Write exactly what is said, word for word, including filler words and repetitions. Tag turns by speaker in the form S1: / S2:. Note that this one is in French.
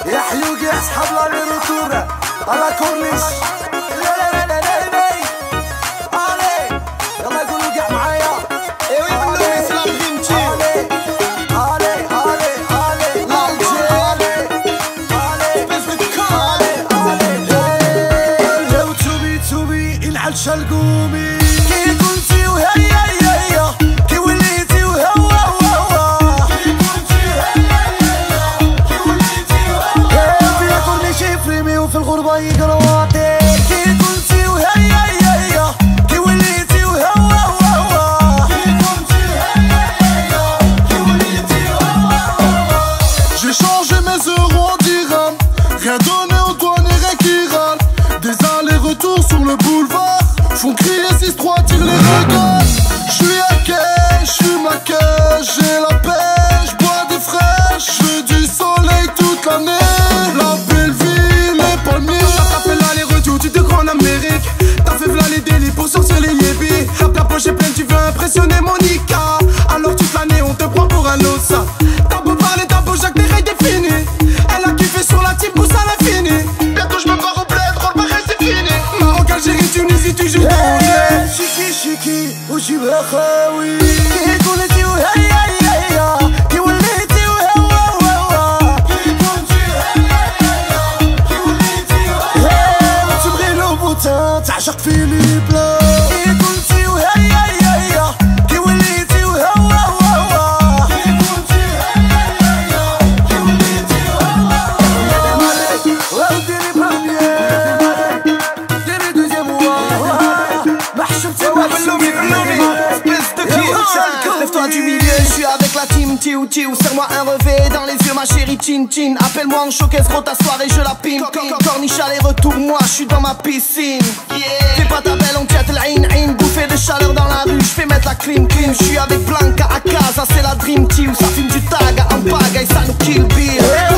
S1: يا حيوقي اصحاب لا لي روتور على كورنيش. لا لا لا لا لا لا علي يلا قولوا كاع معايا.
S2: ايوا يبلو الاسلام بنتي
S1: علي علي علي علي علي علي
S2: بس بكار
S1: علي لو توبي توبي العلشة القومي كي كنتي وهيا هيا كي وليتي وهوا هوا كي كنتي هيا هيا كي وليتي وهوا في كورنيش يفريمي وفي الغربة يقراطي كي كنتي وهيا هيا كي وليتي وهوا هوا كي كنتي هيا هيا كي وليتي وهوا هوا.
S3: J'ai changé mes euros en dirhams, rien donné aux douaniers, rien qui râle. Des allers-retours sur le boulevard font crier six trois, tire les regards. J'suis à quai, j'fume ma quai, j'ai la paix, j'bois des fraîches, j'veux du soleil toute l'année. La belle ville, les palmiers.
S2: T'as fait l'aller-retour, tu te crois en Amérique. T'as fait v'là les délits pour sortir les yébis. Tape la poche est pleine, tu veux impressionner Monica. Alors toute l'année on te prend pour un ossa. T'as beau parler, t'as beau Jacques, t'es défini. Elle a kiffé sur la team, pousse à l'infini. Bientôt j'me pars au bled, roll pareil c'est fini. Maroc, Algérie, Tunisie, toujours danger.
S1: شيكي شيكي وجيبها خاوي كي كنتي وهيا هيا كي وليتي وهوا هوا كي كنتي هيا هيا كي وليتي وهوا تبغي لو بوتان تعشق فيليب لا كي كنتي وهيا هيا كي وليتي وهوا هوا كي كنتي هيا هيا كي وليتي وهوا هوا وديري براميير ديري دوزيام ما حشمتي
S2: Lève-toi du milieu, je suis avec la team Tiu Tiu. Serre-moi un revêt dans les yeux ma chérie Chin Chin. Appelle-moi en showcase gros ta soirée je la pime. Corniche aller-retour moi je suis dans ma piscine. Fais pas ta belle on tient l'in in. Bouffée de chaleur dans la rue, je fais mettre la clim clim. Je suis avec Blanca à casa, c'est la dream team. Ça fume du tag en pagaille, ça nous kill Bill.